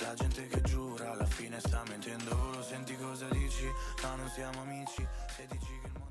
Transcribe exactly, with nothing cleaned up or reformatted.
la gente che giura alla fine sta mentendo. Lo senti cosa dici? No, non siamo amici. Se dici che il mondo